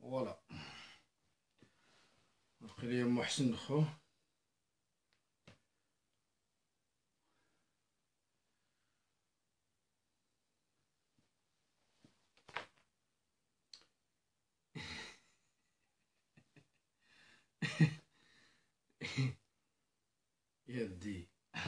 فوالا بقي لي محسن خو. يدي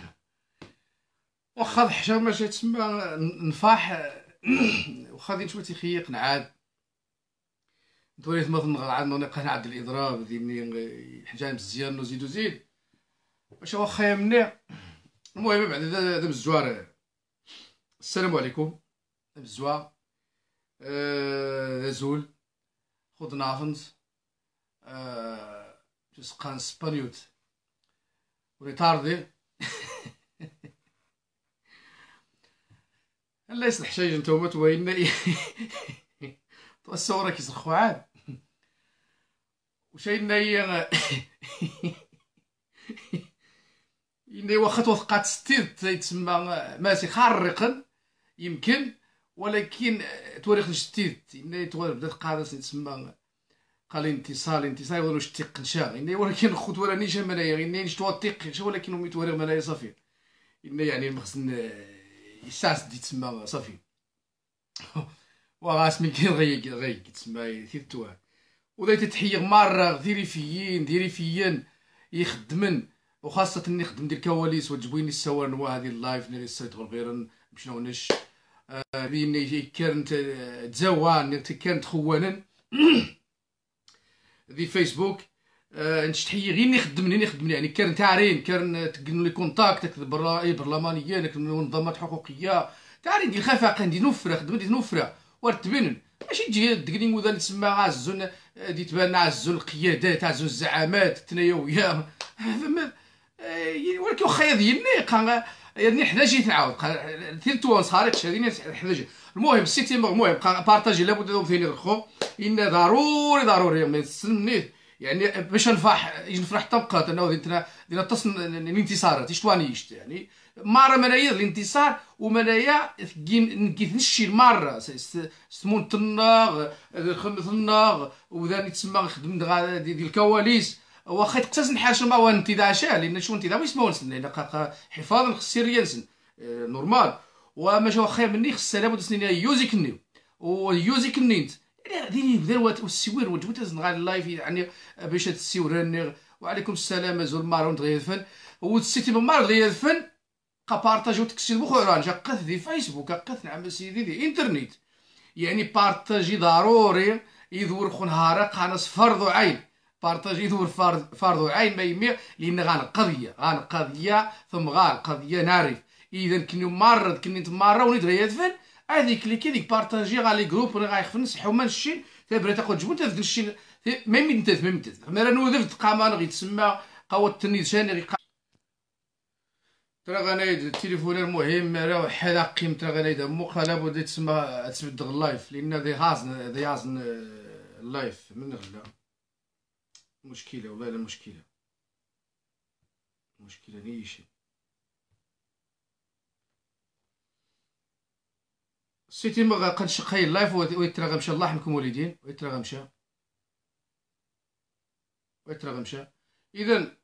واخا الحشا ماشي تسمى نفاح واخا غادي نشوف تيخيق نعاد توليت ما عاد نقا نعد الاضراب ديالني حاجه مزيان وزيد وزيد واش واخا يا مني. المهم بعد دابا الزوار. السلام عليكم الزوا. زول خود نافند تسقان سبانيوت وريتاردي لا يصلح شي نتوما توين الصورة كيسرخو عاد وشاينا هي إني واخا توثقات ستير تيتسمى ماشي خارقا يمكن ولكن توريخ جديد إني بدا تقادس تسمى قال انتصال يقولوا شتيق نشا إني ولكن خد ولا نيشا منايا إني نشتوطيق ولكن مي توريغ منايا صافي إني يعني المخزن يساس دي تسمى صافي وغاس من كين غي تسمى ثيرتوها ودايت تحيي مرة ديري فيين يخدمن وخاصة اني خدم ديال الكواليس وتجبويني السوا نوا هذه اللايف ناري السيد غير بشنو نش بيني كانت تزوان كانت خوانن ذي فيسبوك نشتحيي غير نخدمني يعني كان تاعرين كان تقنوا لي كونتاكت برلمانيين منظمات حقوقيه تاعرين دي خفاق ندي نفره خدمت نفره ورتبن ماشي تجي دقني وذا تسمى عزون دي تبان عزون القيادات عزون الزعامات تنايا ولكن واخا ديالني يعني حدا جيت نعاود ثيرتو صارت شاديني حدا المهم السيتي المهم بارطاجي لابد ثاني الخو ان ضروري ما يستنيت يعني باش نفرح طبقات انه دينا تصن الانتصارات يشتوانيشت يعني مره منايا الانتصار ومنايا نقيت نشي المره سمون تناغ الناغ وذا تسمى خدم ديال الكواليس واخا تقتاس نحاشر ما هو انتداشا لان شو انتداش اسمه نسن حفاظا خصيريا نسن نورمال وماشي واخا مني خص لابد سنين يوزيكني ويوزيكنينت يعني هذه بداوات والسوير وجبت غير اللايف يعني باش تسيورني وعليكم السلام زول مارون تغيفن والسيتي مار تغيفن بارطاجيو تكسير بخوران قث دي فيسبوك قث نعم سيدي دي انترنت يعني بارطاجي ضروري يدور خو نهار قانص فرض عين بارطاجي يدور فرض عين ما يمير لان غان قضيه ثم غان قضيه نعرف اذا كني مرض كني نتمرى ونتغيفن هذيك اللي كي ديك بارطاجي غا لي جروب ولا غايخفن نصحو ما نشي تبرا تاخد جبون تاخد الشي ما ميمتث ما نوذف قامان غيتسمى قوة التنيد شاني ترى غنايد التليفون المهم راه حدا قيم ترى غنايد مخا لابد تسمى تبدغ اللايف لان ذي هازن اللايف من غلا مشكله والله لا مشكله نيشي سيتي ما كنشقي اللايف ويترا غمشى الله يحميكم والدين ويترا غمشى اذا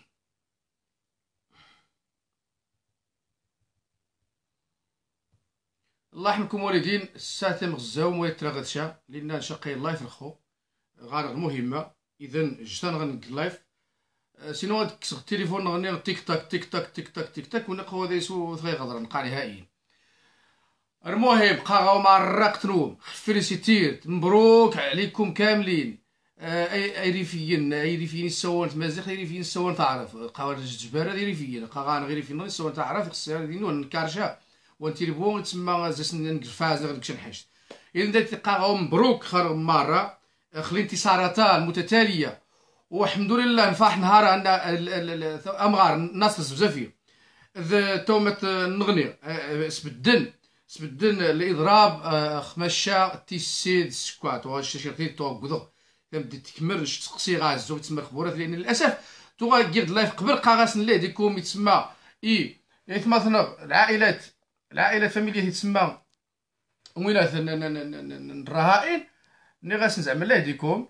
الله يحميكم والدين الساعه مغزاو ويترا غدشا لان نشقي اللايف الخو غير مهمه اذا جتان غنك اللايف سينو غتكسر التليفون غني تيك تاك تيك تاك تيك تاك تيك تاك ونقوا هذا يسو ثغي غدر نقع نهائيا. المهم بقاو مرة قتلوهم فيليسيتير مبروك عليكم كاملين اي ريفيين السوان مازال ريفيين السوان تعرف قاول الجبارة ريفيين قاغان غير ريفيين السوان تعرف خصها دينو نكارشا وانتيربون تسمى زاسن نكرفاز غاديك شنحشت اذا داك قاغو مبروك خير مرة خلي انتصاراتها المتتالية والحمد لله نفرح نهار ان امغار الناس بزافيه تومت نغني سبدن الاضراب خمشا تيسيد سكوات واش شي توغدو تبدا تكملش تسقسي غازو تسمى خبورات لان للاسف تو غير لايف قبل قاغاس ليه ديكم يتسمى مثلا العائلات فاميليا يتسمى وينات الرهائن ني غاسن زعما الله يهديكم.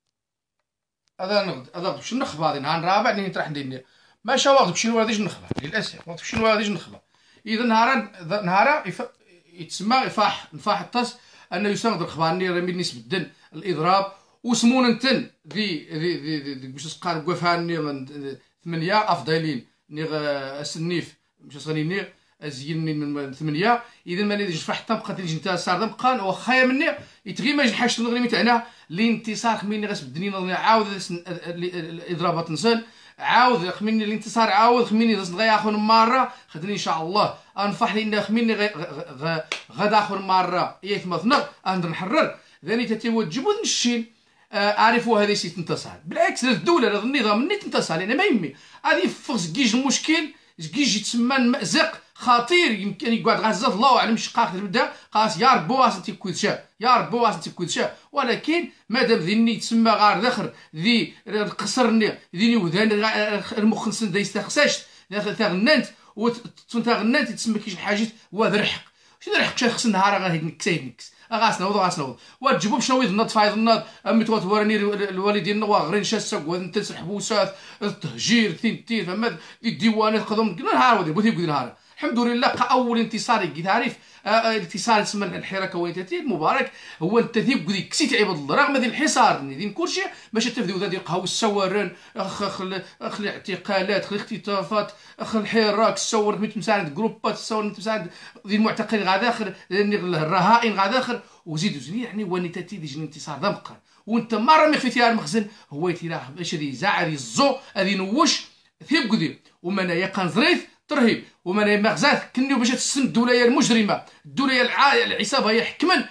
هذا باش نخبى هذه نهار رابع اللي راح ندير ماشي واخد بشي نواديج نخبى للاسف واخد بشي نواديج نخبى. اذا نهار يتسمى نفاح الطاس انه يستخدم الخباني رمي بالنسبه الدن الاضراب وسمون تن ذي باش تقال كوفاني 8 افضلين ني السنيف باش صغني ازيني من 8. اذا ما نيجي نفح الطم بقات اللي نتا صار دمقان واخايا مني يتغي ما يجحش نغني تاعنا الانتصار خميني غاس بدني عاود الاضرابات نسال عاود خميني الانتصار عاود خميني غا اخر مره خدني ان شاء الله انفح لنا خميني غدا اخر مره ياك مثنى نقدر نحرر ذاني تتوجبوا الشين عارفوا هذه سي تنتصر بالعكس الدوله هذا النظام اللي تنتصر لان ما يمي هذه فوق كيج المشكل كيج يتسمى المأزق خطير يمكن يقعد غزات الله اعلم شقاق تبدا قاس يا ربي واسن تيكود شا يا ربي واسن تيكود شا. ولكن مادام ذيني تسمى غار ذخر ذي القصرني ذيني وذان المخنسن دا يستخساش تغننت وتغننت تسمى كيش حاجه وذرحق شنو رحق شي خص نهار غير نكس غاس نوض وتجيبو شنو يضنض فايض الناض امي توتورني الوالدين غير نشاسك وانت الحبوسات التهجير ثنتين فما الديوانات قدم نهار ودي بغيت نهار الحمد لله اول انتصار كي تعرف الانتصار تسمى الحراك وينتي مبارك هو انت ذيك ذيك كسيت عباد الله رغم ذي الحصار دين كلشي باش تفديو ذا قهوه السوارن اخ الاعتقالات اخ الاختطافات اخ الحراك السور ميت مساعد جروبات السور مساعد ذي المعتقل غادا اخر الرهائن غادا اخر وزيد يعني ونيتاتي ديج الانتصار دمقا وانت مره ما خفيتي المخزن هو يتيراه باش هذه زعر الزو هذه نوش ثيب قدي ومن يقان زريف ترهيب ومن مغزات كنيو باش تسم الدوله المجرمه الدوله العصابه هي حكما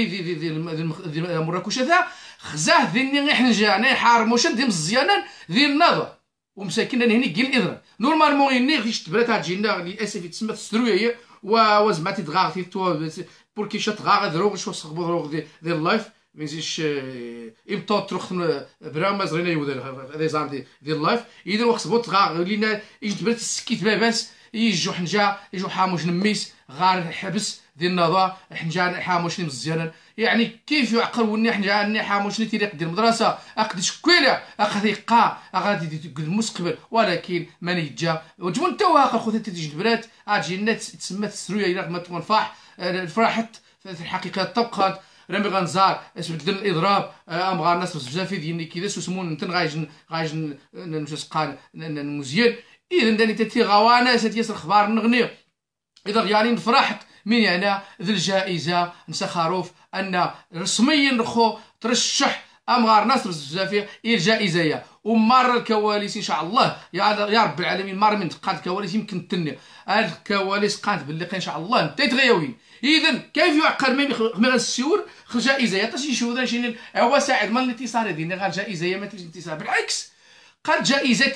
ذي مراكش ذا خزاه ذي حنجا انا حارموش ندير مزيانا ذي النظر ومساكن هنا كي الاضرار نورمالمون اني غيش تبرات تجينا للاسف تسمى تسترويه وزعما تدغاغ في تو بوركي شات غا دروغ شو صغبو دروغ ذي اللايف ما يزيدش امتى تروح برا زرينا يودر هذا زعما ديال اللايف اذا وخصبو تغا لينا يجي تبرات السكيت باباس يجو حنجا يجو حاموش نميس غار حبس ديال النظا حنجا حاموش مزيانا يعني كيف يعقل وني حنجا حاموش تيريق ديال المدرسه اقد شكويله اقد يقا غادي المستقبل ولكن ما نيجا وجبو انت واخا خويا تيجي تبرات اجي الناس تسمى تسرويه الى ما تكون فاح فرحت في الحقيقه طبقات رامي غنزار اسبدل الاضراب امغار الناس بزاف ديالني كذا سمون نتن غايج نمشي مزيان اذا داني تتي غوانا ساتيس الخبار نغني اذا غياني نفرحت من هنا ذي الجائزه نسخروف ان رسميا نخو ترشح امغار ناس بزاف الى الجائزه ومر الكواليس ان شاء الله يا رب العالمين مر من تقاد الكواليس يمكن تني الكواليس قالت باللي ان شاء الله انت تغيوين. اذا كيف يعقل ما غنسيور جائزه حتى شي شو شي هو ساعد ما الانتصار ديالنا غير جائزه ما تيجي انتصار بالعكس قال جائزه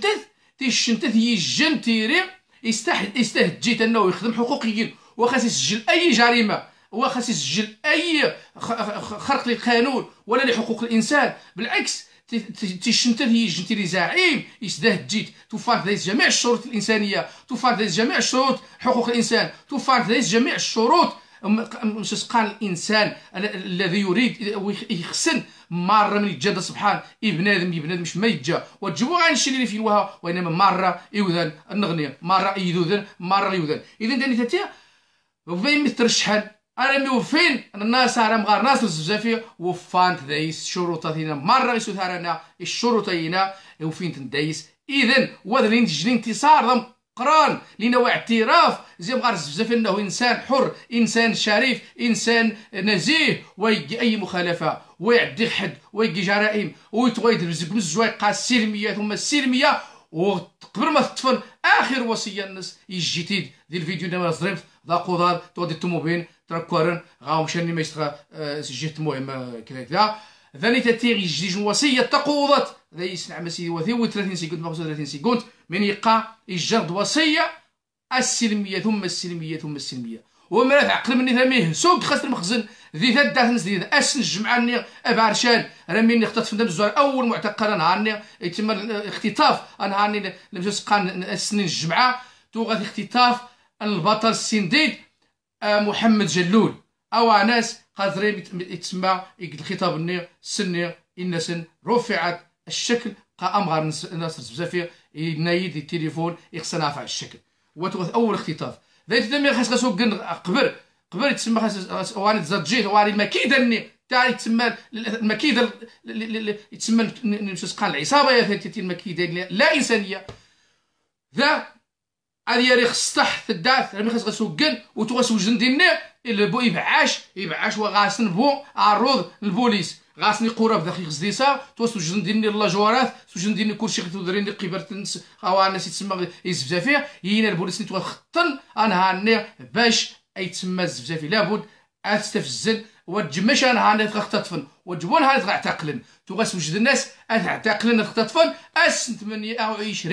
تيشنتث يجن تيري يستهجيت انه يخدم حقوقيين وخاص يسجل اي جريمه وخاص يسجل اي خرق للقانون ولا لحقوق الانسان بالعكس تيشنتث يجن تيري زعيم يستهجيت توفرت ليس جميع الشروط الانسانيه توفرت ليس جميع الشروط حقوق الانسان توفرت ليس جميع الشروط مش قال الانسان الذي يريد يخسن مره من يتجدى سبحان ابن مش ما يتجا وتجيبوا غير الشيء اللي فيه وها وانما مره يوذن النغنيه مره يذوذن مره يوذن. اذا داني تاتي وفين مترشحن انا وفين الناس راه مغار ناس بزاف وفانت دايس شروطاتنا مره يسوثارنا الشروطينا وفين تندايس. اذا وذلين تجري انتصار قران لينا واعتراف زي مغار بزاف انه انسان حر انسان شريف انسان نزيه ويجي اي مخالفه ويعدي حد ويجي جرائم ويتغير رزق بالزويقه السلميه ثم السلميه وقبل ما تطفن اخر وصيه الناس يجي تيد ديال الفيديو دابا زريمت ذا قدر تودي التوموبيل تركورن غاو مشاني ما يستغى سجلت مهم كذا ثاني تاتيغي جديد وصيه تقوضت ذا يسمع مسيدي وثي 30 سكوند 35 سكوند من يقع يجرد وصيه السلميه ثم السلميه ثم السلميه وما تعقل مني ثميه سوق خاص المخزن ذي ثدا نزيد اسن الجمعه ابارشان رميني اختطف ندم الزوار اول معتقل نهارني يتم الاختطاف نهارني لمجلس قان السنين الجمعه تو غادي اختطاف البطل السنديد محمد جلول او ناس قادرين يتسمى الخطاب النير سنير الناس رفعت الشكل امغار الناس بزاف ينايد التليفون يخصنا رافع الشكل وتوث اول اختطاف ذات دمي خاص كن قبر يتسمى خاص واني تزجيت واني المكيده الني تاع يتسمى المكيده يتسمى نمشي قال العصابه يا ثاني المكيده لا انسانيه ذا هذه يا ريخ تحت الدات راه خاص غسوقن وتغسو جندينا البو يبعاش وغاسن بو عروض البوليس غاسني قراب داخل خصديسا توسو جنديني اللاجوارات سو جنديني كلشي تودريني قيبرت الناس هاو الناس يتسمى يزفزافيه يينا البوليس نتوا خطن انا هاني باش يتسمى الزفزافي لابد استفزن وتجمش انا هاني تختطفن وتجبون هاني تعتقلن توغاس وجد الناس تعتقلن تختطفن اس 28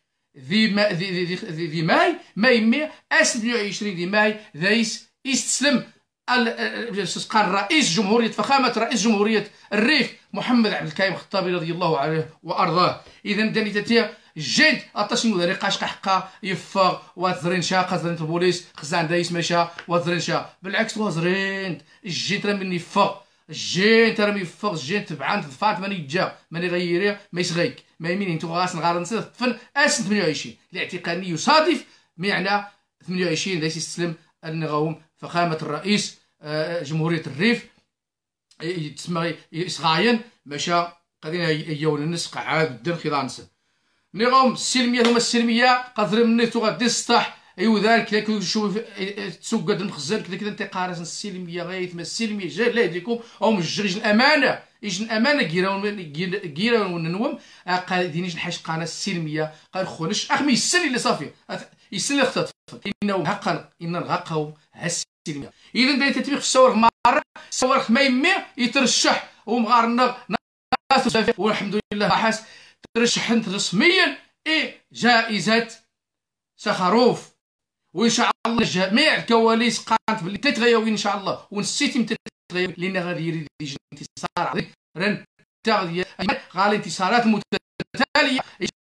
ذي ماي 28 ذي ماي ذايس يستسلم قال رئيس جمهورية الريف محمد عبد الكريم الخطابي رضي الله عنه وارضاه. اذا دانيتاتيا جيد اطاشنو ذا ريقاش حقا يفغ وزرين شا قزرين البوليس خزان دايس مشا وزرين شا بالعكس وزرين الجيت راه من يفغ الجين ترى يفغ الجين تبعان تدفعت ماني جا ماني غيري ما يسغيك ما يمين انتو غاس نغار نصير فن اس 28 لاعتقاد يصادف معنى 28 دايس يستسلم النغوم فخامة الرئيس جمهورية الريف تسمى يسغاين مشى قادين يجون الناس قعاد الدن خضانسن نغوم السلمية ثم السلمية قادر مني تو غادي السطح ايوا ذلك كي تشوف تسوقد المخزن كذا انت قارس السلمية غايت ما السلمية جا لا يديكم او مجرج الامانة يجن الامانة كيراون وننوم قاعدين نحاش قانا السلمية قال خونش اخمي السن اللي صافي يسن اللي اختطف انه حقا ان نغاقهم السلمية. اذا بدا تتبيخ الصور مره صور ما يمي يترشح ومغارنا ناس والحمد لله حاس ترشحت رسميا جائزة سخروف وان شاء الله جميع الكواليس قامت باللي تتغير ان شاء الله ونسيتي تتغير لان غادي يريد يجي انتصار عظيم رن تغذيه غالي انتصارات متتاليه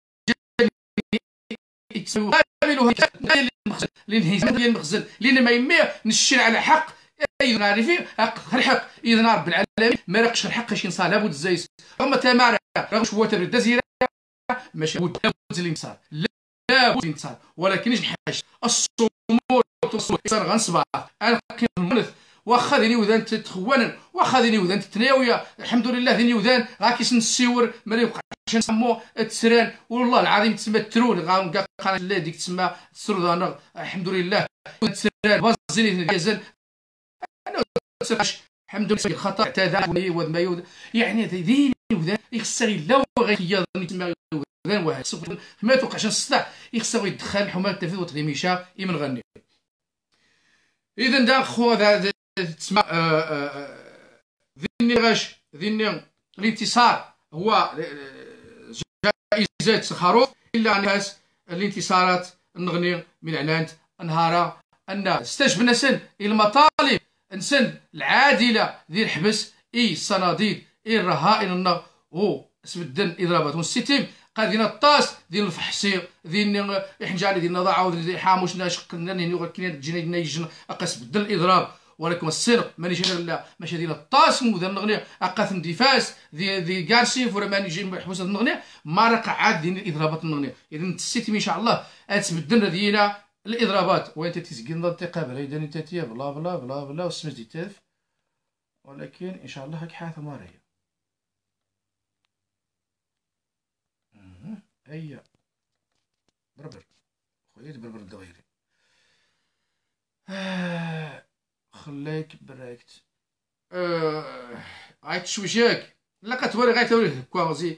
يقابلوها الانهزام ديال المخزن لان ما يمي نشر على حق ايضا عارفين الحق اذا رب العالمين ما رقش الحق شي نصار لابد الزايس هما تمارا راه شويه تبدا زيره ماشي لابد الانتصار لابد الانتصار ولكن نحاش الصمود والانتصار غنصبع انا كنمنث واخا ذيني وذان تتخوانا واخا ذيني وذان تتناويه الحمد لله ذيني وذان غا كيس نسيور ما يبقاش نسمو التسران والله العظيم تسمى الترون غا قناه لا ديك تسمى السردانه الحمد لله التسران بازيني ديزل انا الحمد لله الخطا اعتذر وما يعني ذيني وذان يخصها لا غير تسمى وذان واحد صفر ما توقعش نصدع يخصها يدخل حمايه التنفيذ وتغيميشا يمن غني. اذا دا خو تسمى ذي الانتصار هو جائزة سخروف الا الناس الانتصارات النغني من عناند نهارا ان استجبنا سن المطالب نسن العادله ذي الحبس الصناديد الرهائن النغ و سبدن اضرابات والستيم قادين الطاس ديال الفحصي ديال الحنجاري ديال النضاعه ديال حاموش ناشق كنا كاين جنينا يجن اقاس بدل الاضراب ولكن السرق مانيش لا ماشي ديال الطاس مودن نغني اقاس اندفاس ديال كارسيف ولا ماني جاي محبوس النغني ما راه قعاد ديال الاضرابات النغني اذا السيتي ان شاء الله تبدل ديالنا الاضرابات وانت تسجل الانتقاب اذا انت تي بلا بلا بلا بلا والسمس ديال التلف ولكن ان شاء الله هاك حاثه ماريه هيا بربر خويا بربر الدويري خليك براكت عيط شويشاك لا كتوري غيتوري كوازي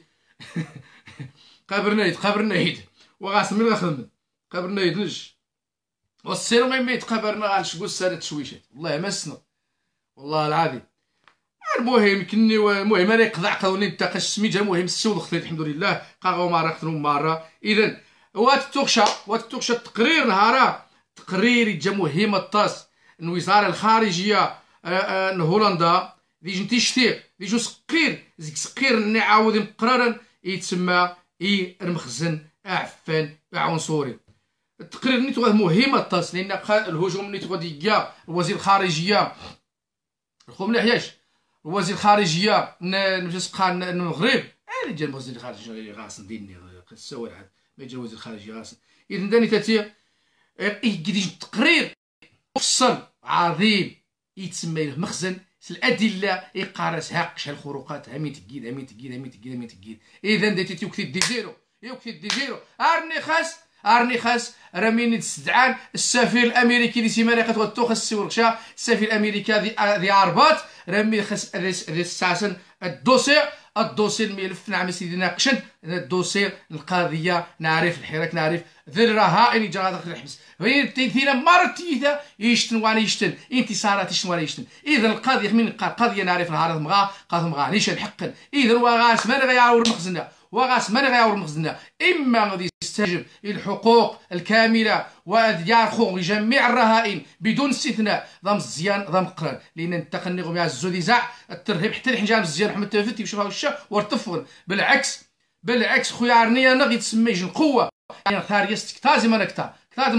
قابرنايد وغاس من غنخدم قابرنايد نج والسير ما يميت قابرنا غنشقو السنه شويشات والله ما سنا والله العظيم. المهم كني المهم انا يقضع قوني نتاقى السميجه المهم السود خطيت الحمد لله قاغو مره مره. اذا واتوكشا التقرير نهارا تقرير جا مهم الطاس الوزاره الخارجيه هولندا ديجي تيشتي ديجو سقير نعاود مقررا يتسمى المخزن عفان عنصري. التقرير نيتو مهم الطاس لان الهجوم نيتو ديال وزير الخارجيه خو مليح ياش وزير الخارجيه نمسقها المغرب اللي جا وزير الخارجيه غاسن ديني سوا العاد ما يجي وزير الخارجيه غاسن اذا داني تاتي يجي تقرير مفصل عظيم يتسمى له مخزن الادله يقارس هاك شحال الخروقات ها مين تكيد ها مين تكيد ها مين تكيد ها مين تكيد اذا ديتي وكتي دي زيرو يوكتي دي زيرو ارني خاص راه من تستدعان السفير الامريكي اللي سيمانه كتغطو خاص السوركشا السفير الامريكي دي ارباط راه من خاص الساسن الدوسي الملف نعم سيدي ناقشت الدوسي القضيه نعرف الحراك نعرف ذي الرهائن جرى داخل الحبس فين تيثينا مرة تيثا يشتن وانا يشتن انتصارات يشتن وانا يشتن اذا القضيه من القضيه نعرف نهار مغا قاض مغا نيشان حقا اذا وغاس من غيعاور مخزنه وغاس من غيعاور مخزنه اما غادي يستجب الحقوق الكامله ويرخو جميع الرهائن بدون استثناء ضم الزيان ضم قران لان نتقنغ مع الزوديزاع الترهيب حتى الحين جا الزيان محمد تفتي وشوفها وشا وارتفض بالعكس خويا عرنيه انا غيتسمى يجي القوه يعني ثار يستك تازم نكتا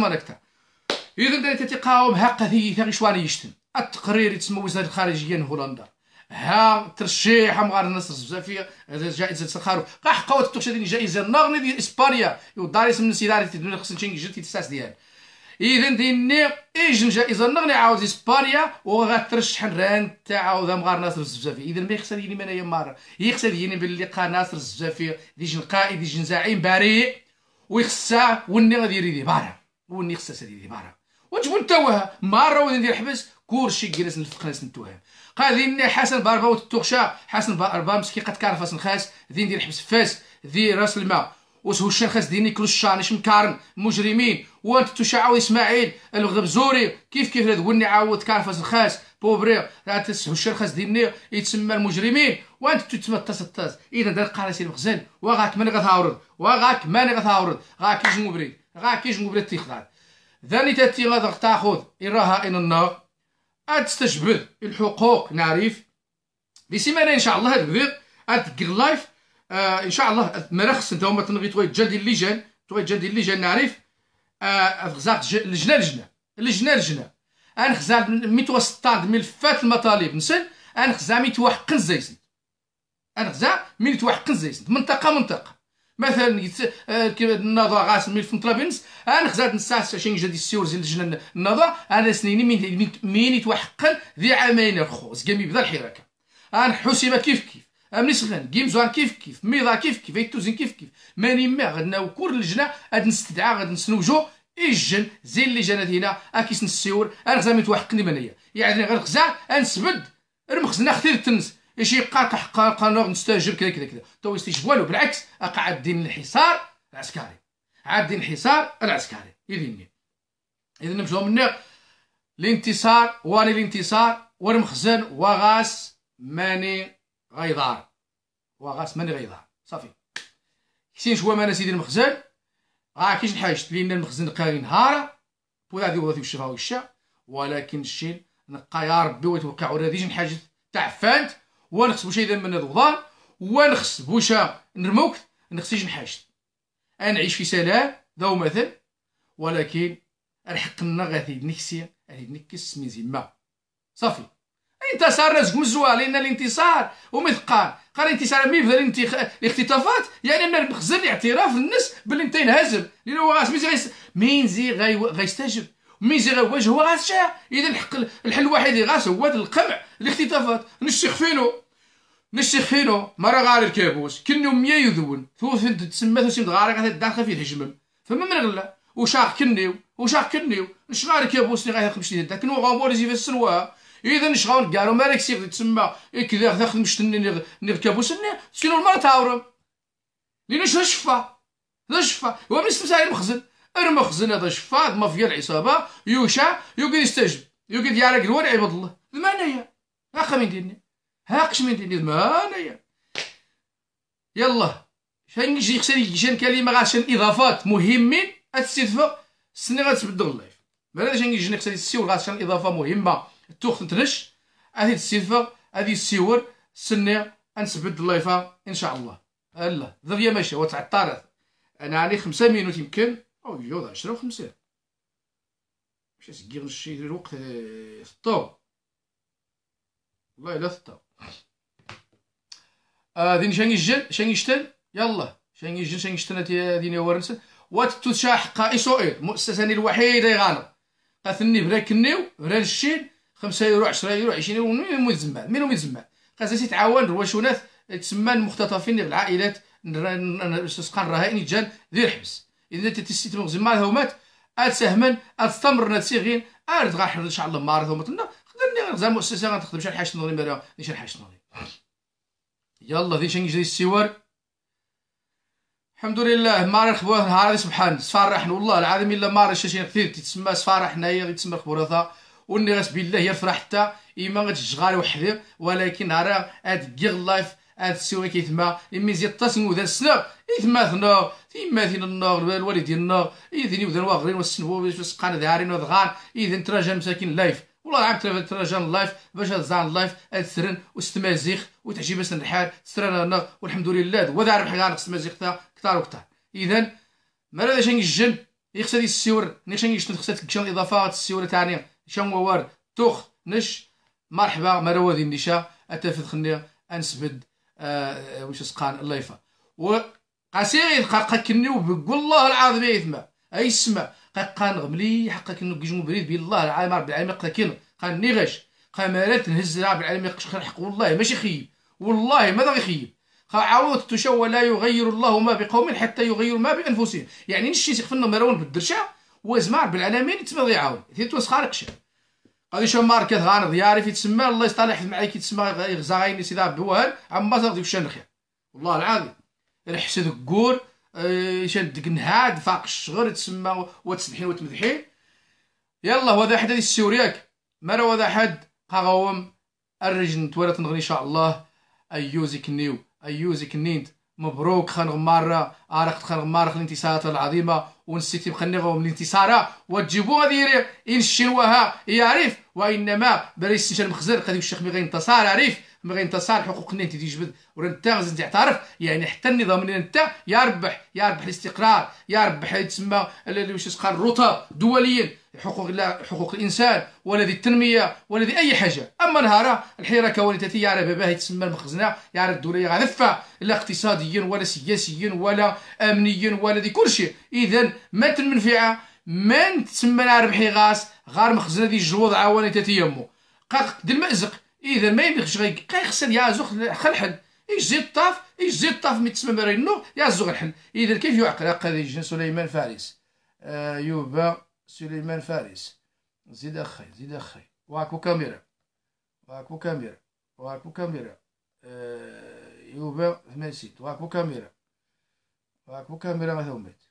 اذا داير تتقاوم هاقا ثي شواني يشتن التقرير يتسمى وزاره الخارجيه هولندا ها ترشيح مغار النصر بزاف جائزه سخارو قاح قوات التوشادين جائزه نغني ديال اسبانيا يداريس من سيداري تدون خصني جلتي تساس ديال اذا ديني ايجن جائزه نغني عاود اسبانيا وغترشح الران تاع مغار ناصر الزفافي اذا ما يخسر يني منايا مار يخسر يني باللي قا ناصر الزفافي ديجن قائد ديجن زعيم بريء ويخسع وني غادي يريدي بارا وني خصها سيدي بارا وتجبو نتوها مره وين ندير حبس كلشي جلس نفق ناس نتوهم قاديني حسن باربا وتوخشا حسن باربا مسكين قد كارفاس نخاس ذي ندير حبس فاس ذي راس الماء وسهو الشنخاس ديني كل الشانش مكارن مجرمين وانت تشعاو اسماعيل الغبزوري كيف هذا وني عاود كارفاس الخاس بوبري تسهو الشنخاس ديني يتسمى المجرمين وانت تتسمى الطاس اذا دار قارسي المخزن وغاك ماني غتهاورد غاك يجمو بريد تيخدار ذاني تاتي غادي تاخذ الرهائن النار تستجبد الحقوق نعرف دي سيمانه ان شاء الله هاد الفيديو اتقر لايف ان شاء الله مرخص نتاوما تنغي تويتجا ديال اللجان نعرف غزاق لجنه انخزال متوسطات ملفات المطالب نسن انخزا متوحقن زيسن منطقه مثلا النظر غاس ملف مطلبنس انخزاد نساس شين جدي السيور زي اللجنه النظر انا سنيني مين يتوحقن ذي عامين الخوز قام يبدا الحركه حسيمه كيف امني سغان جيمزوان كيف ميضا كيف يتوزن كيف ماني ما غدنا كل لجنه غاد نستدعى غاد نسنوجو الجن زي اللجنه هنا اكيس نسيور انخزا متوحقن منيا يعني غير خزا انسبد المخزن اختير التنس ايش يبقى حقا قانون نستاجر كذا تو يستجيب والو بالعكس قاعد دين الحصار العسكري يديني اذا نمشيو منا الانتصار والمخزن وغاس ماني غيضار صافي كاين شويه مانا سيدي المخزن كاين حاجه لان المخزن قاري نهار وهذه وظيفه الشفا والشا ولكن الشيء نقى يا ربي وتوقع وراديش حاجه تاع فانت ونخص بوشا اذا من الوضان ونخص بوشا نرموك نخصيش نحاجت نعيش في سلام ذو مثل ولكن الحق لنا غادي نكس من زيما صافي انتصار رزق مزوال لان الانتصار ومثقال قال الانتصار مي بدا الاختطافات يعني من المخزن الاعتراف للناس باللي انت ينهزم لان هو غاس مينزي غيستجب ميزي غيواجه هو غاسشا اذا الحل الوحيد اللي غاس هو القمع الاختطافات نشيخ فينو مرة غار الكابوس كنو ميا يذون تسمى ثوسيم غارق غادي داخل فيه الحجمم فما من غلا وشاق كنيو نش غار الكابوس اللي غايخدم شتي دا كنو غامور زي في السنوا اذا نش غاون كارو مالك سيف تسمى كذا تاخذ مشتني نيغ الكابوس سينو المرة تاورم لين شفا هو من استمساعي المخزن هذا شفا مافيا العصابه يوشع يقدر يستجب يقدر يعرق الورع عباد الله المانيا هاكا من ديني هاكش من ديني المانيا يلا شان يجي يخسر كلمه غاشن اضافات مهمين تستدفق السنه غتبدل اللايف مالا شان يجي يخسر السيور غاشن اضافه مهمه توخ تنش غادي تستدفق غادي السيور السنه غنثبت اللايفه ان شاء الله الله ضريا ماشي هو تعطرت انا علي 5 مينوت يمكن او يوضع 10 و50 باش نسقي نشي الوقت الطو والله الا ثطا. ذين شانيشتن يلا شانيشتن ديني ورنسن واتتوشا حقا إسرائيل مؤسسة الوحيدة يغانا قاثني برا كنيو برا الشين 5 يورو 10 يورو 20 يورو منو يتزمع قاسي تعاون رواشونات تسمى المختطفين بالعائلات سقان رهائن جان ذي الحبس اذا تتسيت مغزم هومات سهما تستمر نتسيغين غاحر ان شاء الله مارث هوماتنا خدرني زعما مؤسسه غتخدم شحال حاجه نوري مرا شحال حاجه نوري يلا ذي شنجي السوار الحمد لله ماري خبوه نهار سبحان سفرحنا والله العظيم الا ماري شي كثير تسمى سفرحنا هي تسمى خبورتها وني غاس بالله يفرح حتى اما غتشغال وحدي ولكن راه هاد كيغ لايف هاد السوي كيتما امي زيد طاسن ذا السنه يتماثنا تيماثين النار الوالد ديالنا اذن يبدا واغرين والسنبو باش سقان دارين وضغان اذن تراجع مساكين لايف والله العظيم تراجع لايف باش تزان لايف تسرن وستمازيخ وتعجب بس الحال تسرنا والحمد لله وذا ربح كاع ستمازيخ كثار وكثار اذا ما راه شنو الجن يخص هذه السيور نيشان يشتن خصها تكشن اضافات السيور تاعنا شان وار توخ نش مرحبا مروه ذي النشا اتفد خني انسبد واش سقان اللايفه وقاسي كنيو بالله العظيم يثما اي السما قان مليح حقا كنو كيجمو بريد بالله العظيم رب العالمين قان قاني غش قامرات نهز رب العالمين حق والله ماشي خيب والله ما غير خيب عاود تشو ولا يغير الله ما بقوم حتى يغيروا ما بانفسهم يعني نشي سيخفنا مروان بالدرشا وزمار بالعالمين يتسمى يعاون ثيتو سخارقش غادي شو ماركت غان دياري في تسمى الله يصطلح معاك كيتسمى غزاغين سيدا بوهر عما صافي ديك الشان خير والله العظيم رحسد الكور شاد نهاد فاق الشغر تسمى وتسلحين وتمدحين يلا هذا حد هذه السورياك مرا هذا حد قاوم الرجل تولت نغني ان شاء الله ايوزك نيو ايوزك نينت مبروك خان غمارة عرقت خان غمارة الانتصارات العظيمة ونسيتي بخنغهم الانتصارات وتجيبوها ديري إن الشنوها يعرف وإنما بريس الشيخ المخزر قد الشيخ مي غينتصار عريف مي غينتصار حقوق النين تيجبد ورنتا غازي تعترف يعني حتى النظام اللي انت يربح الاستقرار يربح يتسمى واش يسقى الرطب دوليا حقوق الانسان ولا ذي التنميه ولا ذي اي حاجه اما نهار الحيره كونيتاتي يعرف باباه يتسمى المخزنه يعرف الدوله غادفه لا اقتصاديا ولا سياسيا ولا امنيا ولا ذي كل شيء اذا ما المنفعه من تسمى ربحي غاس غار مخزنه دي الجوض عواني تيمو قد المأزق اذا ما يملكش غيخسر يا زوخ خلحل ايش زيد طاف مي تسمى مرينو يا زوغ الحل اذا كيف يعقل هكا سليمان فارس يوبا سليمان فارس زيد اخي واكو كاميرا يوبا نسيت واكو كاميرا ما ثومت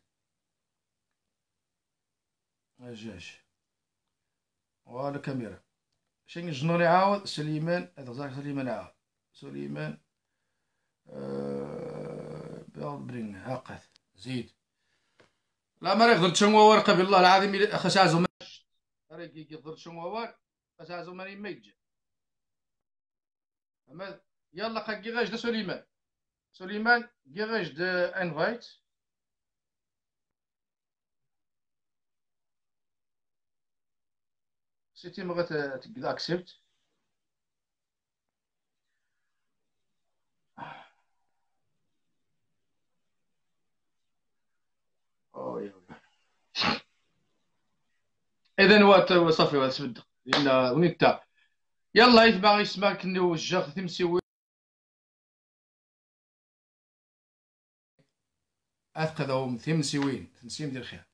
اجاش ولا كاميرا شنو الجنوري عاود سليمان هذا زاك سليمان عاود سليمان برين هاقث زيد لا ما يقدر تشموا ورقه بالله العظيم خسازو ماش راكي يقدر تشموا ورق خسازو ماني ما يجي يلا قا كيغاج دا سليمان كيغاج دا انفايت سيتي مغا تقدر اكسبت اذا هو صافي هو تبدا لان ونيتا يلا يتبع يسمعك نوجه تمسي اثقدهم تمسي وين تنسيم ديال الخير